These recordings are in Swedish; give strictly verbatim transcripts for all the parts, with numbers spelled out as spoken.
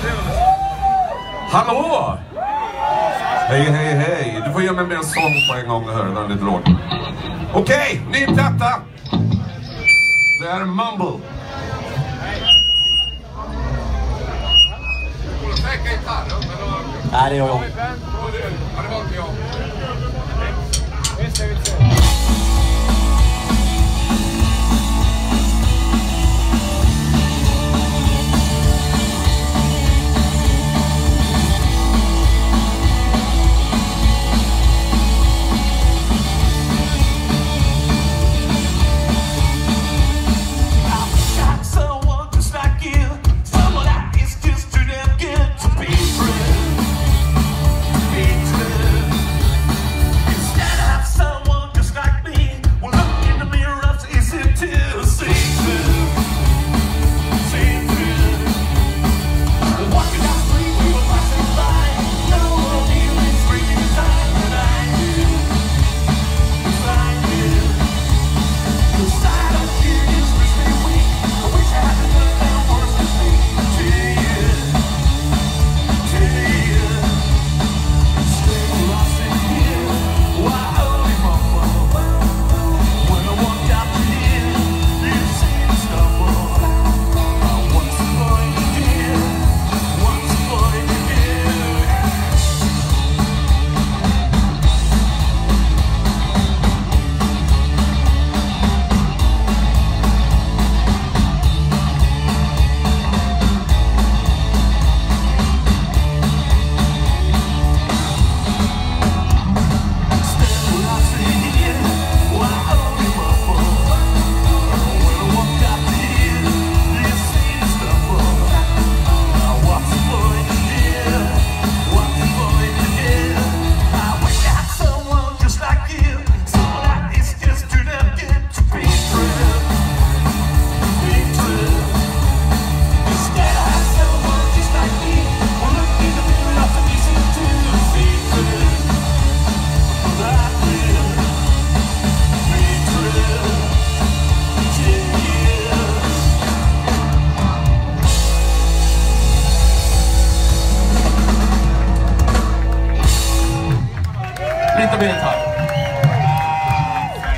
Hallå! Hej, hej, hej. Du får ge mig med en sång på en gång och höra den lite lågt. Okej, ny platta. Det är Mumble. Nej, det gör jag. Ja, det var inte jag. Lite mer tack.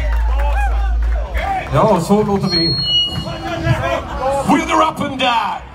Ja, så låter vi. Wither up and die!